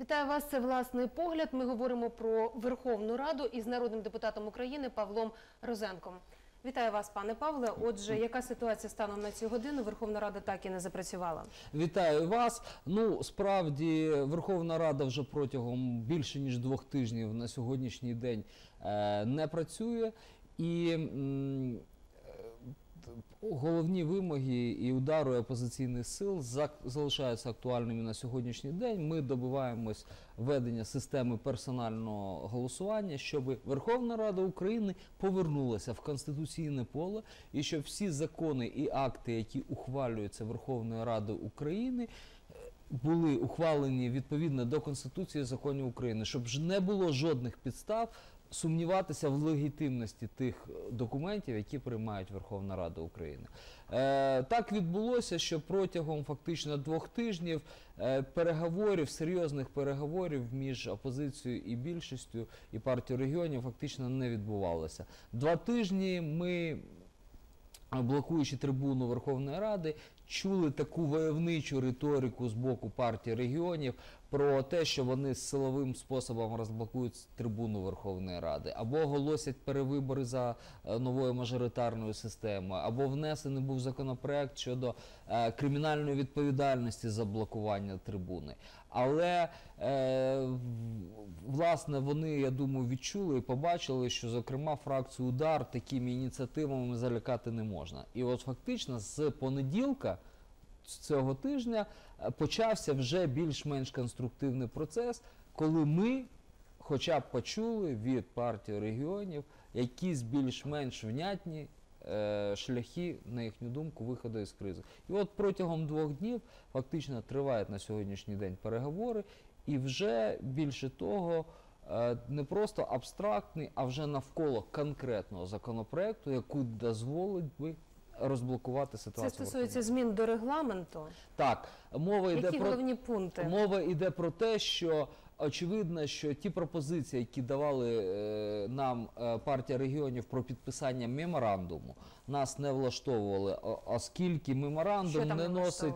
Вітаю вас, це «Власний погляд». Ми говоримо про Верховну Раду із народним депутатом України Павлом Розенком. Вітаю вас, пане Павле. Отже, яка ситуація станом на цю годину? Верховна Рада так і не запрацювала. Вітаю вас. Ну, справді, Верховна Рада вже протягом більше ніж 2 тижнів на сьогоднішній день не працює. І головні вимоги і удари опозиційних сил залишаються актуальними на сьогоднішній день. Ми добиваємось введення системи персонального голосування, щоб Верховна Рада України повернулася в конституційне поле і щоб всі закони і акти, які ухвалюються Верховною Радою України, були ухвалені відповідно до Конституції і законів України, щоб не було жодних підстав сумніватися в легітимності тих документів, які приймають Верховна Рада України. Так відбулося, що протягом фактично 2 тижнів переговорів, серйозних переговорів між опозицією і більшістю і партією регіонів фактично не відбувалося. 2 тижні ми, блокуючи трибуну Верховної Ради, чули таку войовничу риторику з боку партії регіонів про те, що вони силовим способом розблокують трибуну Верховної Ради, або оголосять перевибори за новою мажоритарною системою, або внесений був законопроект щодо кримінальної відповідальності за блокування трибуни. Але, власне, вони, я думаю, відчули і побачили, що, зокрема, фракцію «Удар» такими ініціативами залякати не можна. І от фактично з понеділка цього тижня почався вже більш-менш конструктивний процес, коли ми хоча б почули від партії регіонів якісь більш-менш внятні шляхи, на їхню думку, виходу із кризи. І от протягом 2 днів фактично тривають на сьогоднішній день переговори, і вже більше того, не просто абстрактний, а вже навколо конкретного законопроекту, який дозволить би розблокувати ситуацію. Це стосується змін до регламенту? Так. Які головні пункти? Мова йде про те, що очевидно, що ті пропозиції, які давали нам партія регіонів про підписання меморандуму, нас не влаштовували, оскільки меморандум не носить...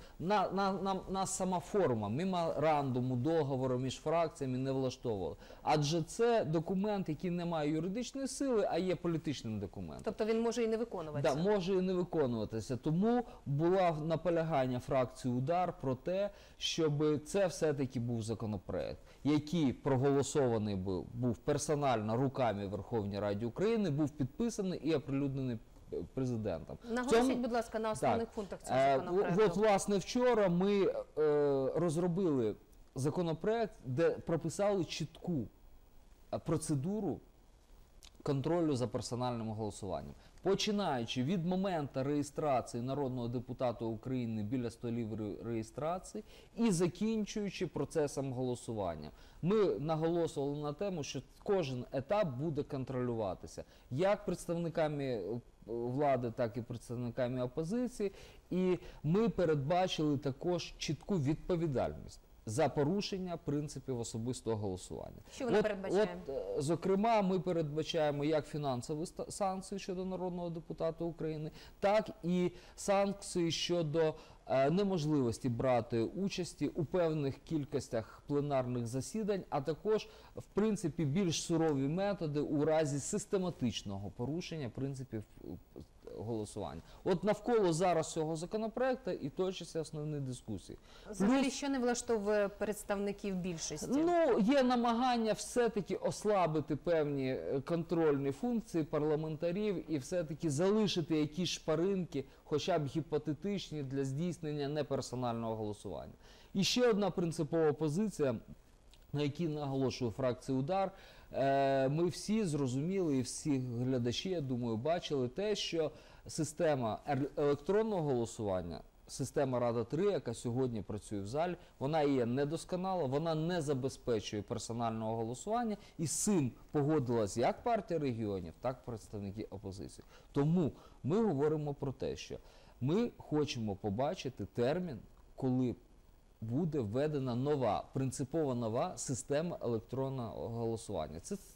Нас сама форма меморандуму, договору між фракціями не влаштовувала. Адже це документ, який не має юридичної сили, а є політичним документом. Тобто він може і не виконуватися? Так, може і не виконуватися. Тому було наполягання фракції «Удар» про те, щоб це все-таки був законопроект, який проголосований був персонально руками Верховної Ради України, був підписаний і оприлюднений президентом. Наголосіть, будь ласка, на основних пунктах цього законопроекту. От, власне, вчора ми розробили законопроект, де прописали чітку процедуру контролю за персональним голосуванням. Починаючи від моменту реєстрації народного депутата України біля столів реєстрації і закінчуючи процесом голосування. Ми наголошували на тему, що кожен етап буде контролюватися як представниками влади, так і представниками опозиції. І ми передбачили також чітку відповідальність за порушення принципів особистого голосування. Що вони передбачають? Зокрема, ми передбачаємо як фінансові санкції щодо народного депутата України, так і санкції щодо неможливості брати участі у певних кількостях пленарних засідань, а також, в принципі, більш сурові методи у разі систематичного порушення принципів голосування. От навколо зараз цього законопроекту і точаться основні дискусії. Взагалі, що не влаштовує представників більшості? Ну, є намагання все-таки ослабити певні контрольні функції парламентарів і все-таки залишити якісь шпаринки, хоча б гіпотетичні, для здійснення неперсонального голосування. І ще одна принципова позиція, на якій наголошує фракція «Удар», ми всі зрозуміли, і всі глядачі, я думаю, бачили те, що система електронного голосування, система «Рада-3», яка сьогодні працює в залі, вона є недосконала, вона не забезпечує персонального голосування, і з цим погодилась як партія регіонів, так і представники опозиції. Тому ми говоримо про те, що ми хочемо побачити термін, коли буде введена нова, принципово нова система електронного голосування. Це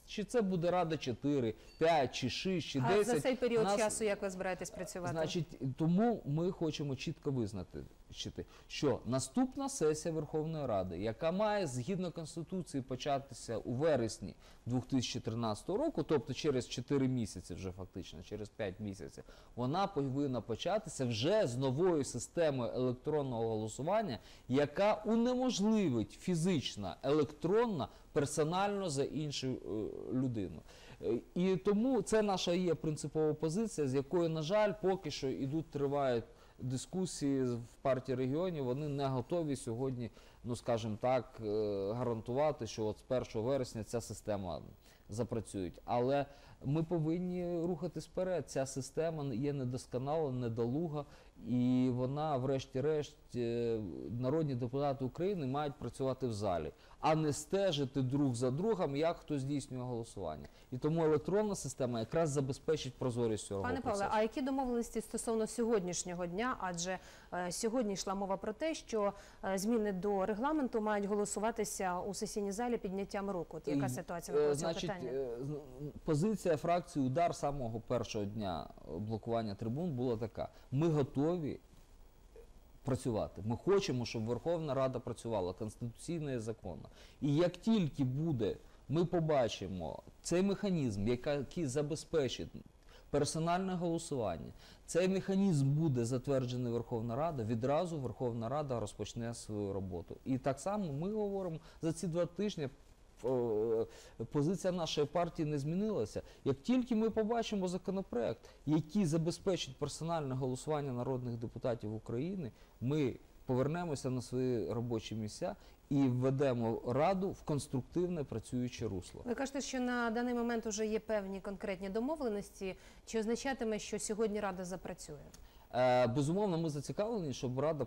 Чи це буде Рада 4, 5, чи 6, чи 10. А за цей період нас- часу як ви збираєтесь працювати? Значить, тому ми хочемо чітко визначити, що наступна сесія Верховної Ради, яка має згідно Конституції початися у вересні 2013 року, тобто через 4 місяці вже фактично, через 5 місяців, вона повинна початися вже з новою системою електронного голосування, яка унеможливить фізично, електронно, персонально за іншу людину. І тому це наша є принципова позиція, з якою, на жаль, поки що тривають дискусії в партії регіонів, вони не готові сьогодні, ну скажімо так, гарантувати, що от з 1 вересня ця система запрацює. Але ми повинні рухатись вперед. Ця система є недосконала, недолуга, і вона, врешті-решт, народні депутати України мають працювати в залі, а не стежити друг за другом, як хто здійснює голосування. І тому електронна система якраз забезпечить прозорість цього Пане процесу. Павле, а які домовленості стосовно сьогоднішнього дня? Адже сьогодні йшла мова про те, що зміни до регламенту мають голосуватися у сесійній залі підняттям рук. От яка ситуація навколо цього Значить, питання? позиція фракції «Удар» з самого першого дня блокування трибун була така. Ми готові працювати. Ми хочемо, щоб Верховна Рада працювала конституційно і законно. І як тільки ми побачимо цей механізм, який забезпечить персональне голосування, цей механізм буде затверджений Верховна Рада, відразу Верховна Рада розпочне свою роботу. І так само ми говоримо за ці 2 тижні, позиція нашої партії не змінилася. Як тільки ми побачимо законопроект, який забезпечить персональне голосування народних депутатів України, ми повернемося на свої робочі місця і введемо Раду в конструктивне працююче русло. Ви кажете, що на даний момент вже є певні конкретні домовленості. Чи означатиме, що сьогодні Рада запрацює? Безумовно, ми зацікавлені, щоб Рада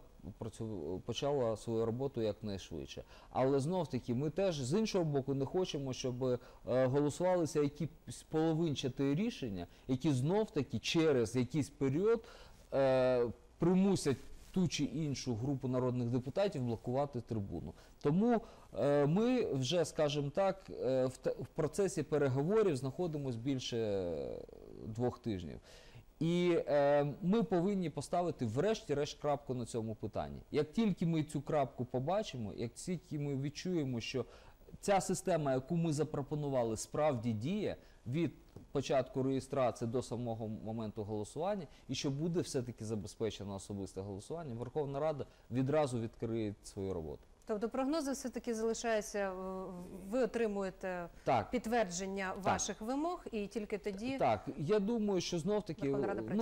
почала свою роботу якнайшвидше. Але знов-таки ми теж з іншого боку не хочемо, щоб голосувалися якісь половинчаті рішення, які знов-таки через якийсь період примусять ту чи іншу групу народних депутатів блокувати трибуну. Тому ми вже, скажімо так, в процесі переговорів знаходимося більше 2 тижнів. І ми повинні поставити врешті-решт крапку на цьому питанні. Як тільки ми цю крапку побачимо, як тільки ми відчуємо, що ця система, яку ми запропонували, справді діє від початку реєстрації до самого моменту голосування, і що буде все-таки забезпечено особисте голосування, Верховна Рада відразу відкриє свою роботу. Тобто прогнози все-таки залишаються, ви отримуєте підтвердження ваших вимог, і тільки тоді... Так, я думаю, що знов-таки,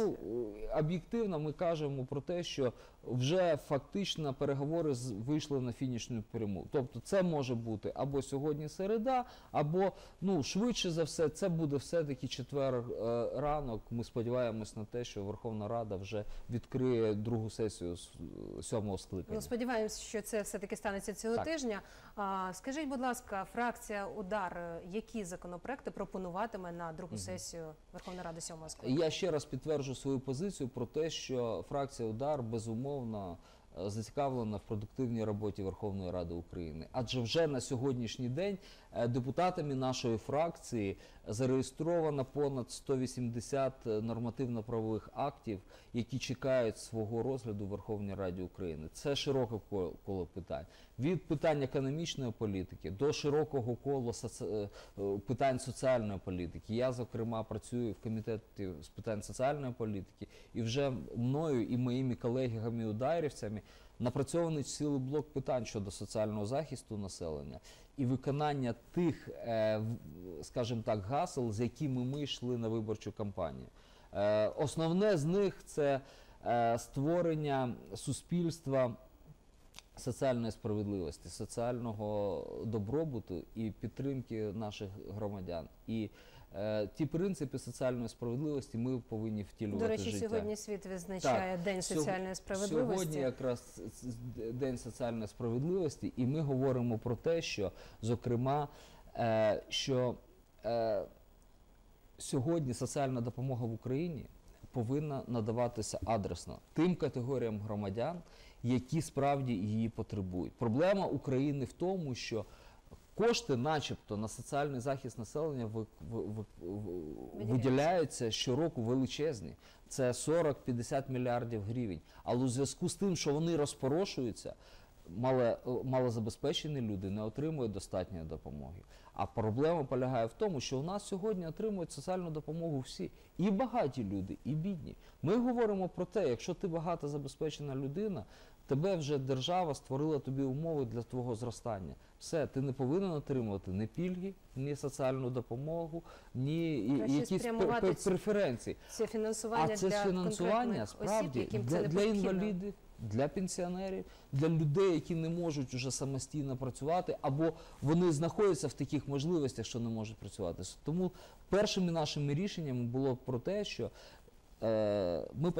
об'єктивно ми кажемо про те, що вже фактично переговори вийшли на фінішну пряму. Тобто це може бути або сьогодні середа, або, швидше за все, це буде все-таки четвер ранок. Ми сподіваємось на те, що Верховна Рада вже відкриє другу сесію 7-го скликання. Сподіваємось, що це все-таки станеться цього тижня. Скажіть, будь ласка, фракція «Удар» які законопроекти пропонуватиме на другу сесію Верховної Ради 7-го скликання? Я ще раз підтверджу свою позицію про те, що фракція «Удар» безумовно зацікавлена в продуктивній роботі Верховної Ради України. Адже вже на сьогоднішній день депутатами нашої фракції зареєстровано понад 180 нормативно-правових актів, які чекають свого розгляду в Верховній Раді України. Це широке коло питань. Від питань економічної політики до широкого кола питань соціальної політики. Я, зокрема, працюю в комітеті з питань соціальної політики, і вже мною і моїми колегами-ударівцями напрацьований цілий блок питань щодо соціального захисту населення і виконання тих, скажімо так, гасел, з якими ми йшли на виборчу кампанію. Основне з них – це створення суспільства соціальної справедливості, соціального добробуту і підтримки наших громадян. І ті принципи соціальної справедливості ми повинні втілювати в життя. До речі, сьогодні світ відзначає День соціальної справедливості. Сьогодні якраз День соціальної справедливості, і ми говоримо про те, що, зокрема, що сьогодні соціальна допомога в Україні повинна надаватися адресно тим категоріям громадян, які справді її потребують. Проблема України в тому, що кошти, начебто, на соціальний захист населення виділяються щороку величезні. Це 40-50 мільярдів гривень. Але у зв'язку з тим, що вони розпорошуються, малозабезпечені люди не отримують достатньої допомоги. А проблема полягає в тому, що у нас сьогодні отримують соціальну допомогу всі. І багаті люди, і бідні. Ми говоримо про те, якщо ти багато забезпечена людина, тебе вже держава створила тобі умови для твого зростання. Все, ти не повинен отримувати ні пільги, ні соціальну допомогу, ні якісь преференції. Це фінансування а це для фінансування, справді, для інвалідів, для пенсіонерів, для людей, які не можуть вже самостійно працювати, або вони знаходяться в таких можливостях, що не можуть працювати. Тому першими нашими рішеннями було про те, що ми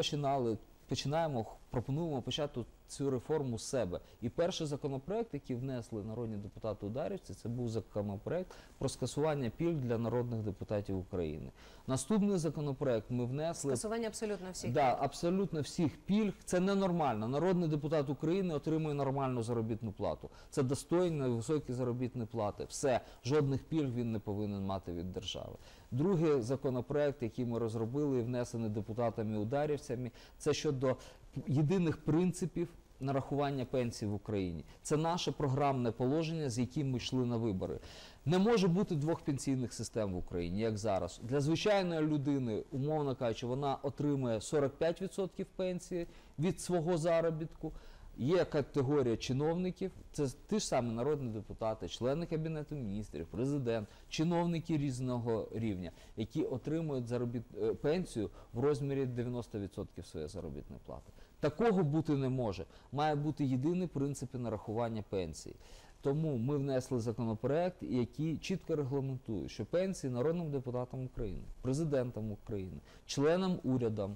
пропонуємо почати цю реформу з себе. І перший законопроект, який внесли народні депутати ударівці, це був законопроект про скасування пільг для народних депутатів України. Наступний законопроект ми внесли... Скасування абсолютно всіх. Да, абсолютно всіх пільг. Це ненормально. Народний депутат України отримує нормальну заробітну плату. Це достойні, високі заробітні плати. Все. Жодних пільг він не повинен мати від держави. Другий законопроект, який ми розробили і внесений депутатами-ударівцями, це щодо єдиних принципів нарахування пенсій в Україні. Це наше програмне положення, з яким ми йшли на вибори. Не може бути двох пенсійних систем в Україні, як зараз. Для звичайної людини, умовно кажучи, вона отримує 45% пенсії від свого заробітку. Є категорія чиновників, це ті ж самі народні депутати, члени Кабінету міністрів, президент, чиновники різного рівня, які отримують пенсію в розмірі 90% своєї заробітної плати. Такого бути не може. Має бути єдині принципи нарахування пенсії. Тому ми внесли законопроект, який чітко регламентує, що пенсії народним депутатам України, президентам України, членам уряду,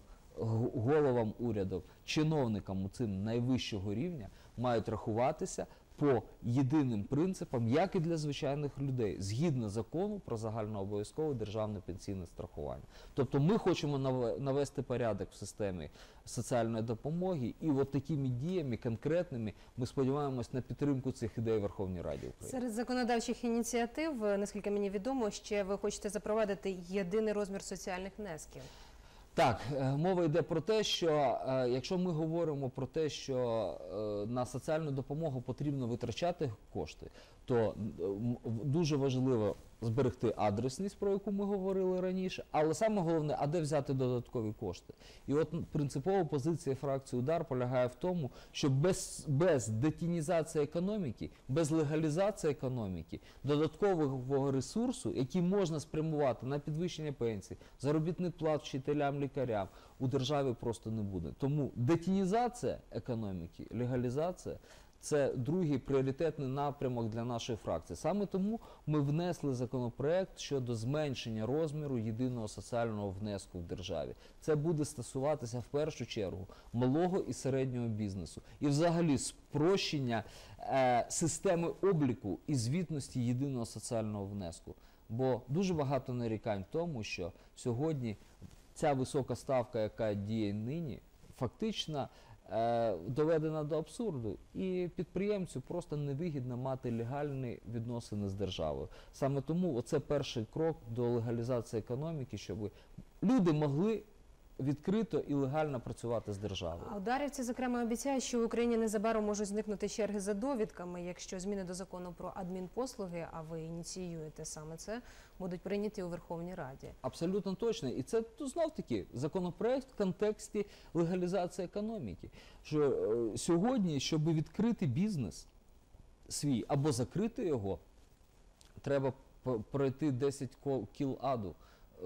головам урядів, чиновникам цим найвищого рівня мають рахуватися по єдиним принципам, як і для звичайних людей, згідно закону про загальнообов'язкове державне пенсійне страхування. Тобто ми хочемо навести порядок в системі соціальної допомоги, і от такими діями конкретними ми сподіваємось на підтримку цих ідей Верховній Раді України. Серед законодавчих ініціатив, наскільки мені відомо, ще ви хочете запровадити єдиний розмір соціальних внесків. Так, мова йде про те, що якщо ми говоримо про те, що на соціальну допомогу потрібно витрачати кошти, то дуже важливо зберегти адресність, про яку ми говорили раніше, але саме головне, а де взяти додаткові кошти. І от принципова позиція фракції «Удар» полягає в тому, що без детінізації економіки, без легалізації економіки, додаткового ресурсу, який можна спрямувати на підвищення пенсій, заробітних плат вчителям, лікарям, у державі просто не буде. Тому детінізація економіки, легалізація – це другий пріоритетний напрямок для нашої фракції. Саме тому ми внесли законопроект щодо зменшення розміру єдиного соціального внеску в державі. Це буде стосуватися в першу чергу малого і середнього бізнесу. І взагалі спрощення системи обліку і звітності єдиного соціального внеску. Бо дуже багато нарікань в тому, що сьогодні ця висока ставка, яка діє нині, фактично доведена до абсурду, і підприємцю просто невигідно мати легальні відносини з державою. Саме тому оце перший крок до легалізації економіки, щоб люди могли відкрито і легально працювати з державою. А ударівці, зокрема, обіцяють, що в Україні незабаром можуть зникнути черги за довідками, якщо зміни до закону про адмінпослуги, а ви ініціюєте саме це, будуть прийняті у Верховній Раді. Абсолютно точно. І це знов-таки законопроект в контексті легалізації економіки. Що сьогодні, щоб відкрити бізнес свій або закрити його, треба пройти 10 кіл аду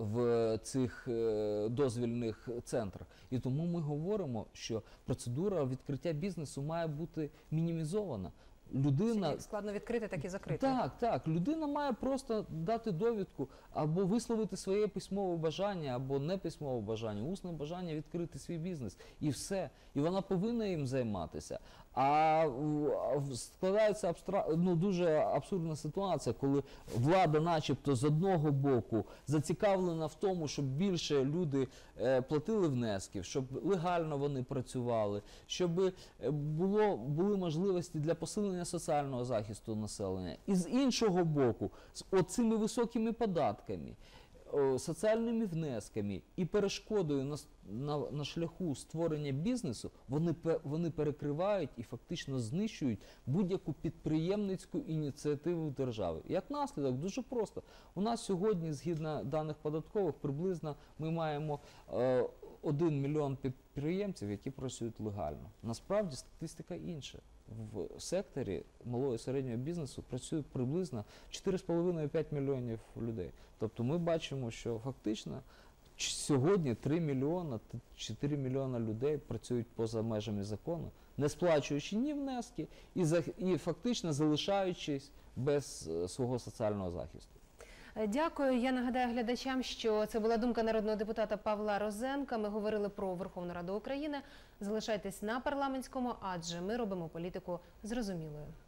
в цих дозвільних центрах. І тому ми говоримо, що процедура відкриття бізнесу має бути мінімізована. Людина... Як складно відкрити, так і закрити. Так. Людина має просто дати довідку або висловити своє письмове бажання, або не письмове бажання, усне бажання відкрити свій бізнес. І все. І вона повинна їм займатися. Складається дуже абсурдна ситуація, коли влада начебто з одного боку зацікавлена в тому, щоб більше люди платили внесків, щоб легально вони працювали, щоб були можливості для посилення соціального захисту населення. І з іншого боку, з оцими високими податками, соціальними внесками і перешкодою на шляху створення бізнесу, вони перекривають і фактично знищують будь-яку підприємницьку ініціативу держави. Як наслідок, дуже просто. У нас сьогодні, згідно даних податкових, приблизно ми маємо 1 мільйон підприємців, які працюють легально. Насправді статистика інша. В секторі малого і середнього бізнесу працює приблизно 4,5-5 мільйонів людей. Тобто ми бачимо, що фактично сьогодні 3 мільйона, 4 мільйона людей працюють поза межами закону, не сплачуючи ні внески і фактично залишаючись без свого соціального захисту. Дякую. Я нагадаю глядачам, що це була думка народного депутата Павла Розенка. Ми говорили про Верховну Раду України. Залишайтесь на парламентському, адже ми робимо політику зрозумілою.